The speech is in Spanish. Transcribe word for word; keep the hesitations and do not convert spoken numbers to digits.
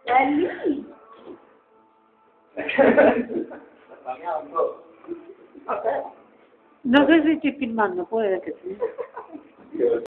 Dali. No sé si estoy filmando, puede que sí.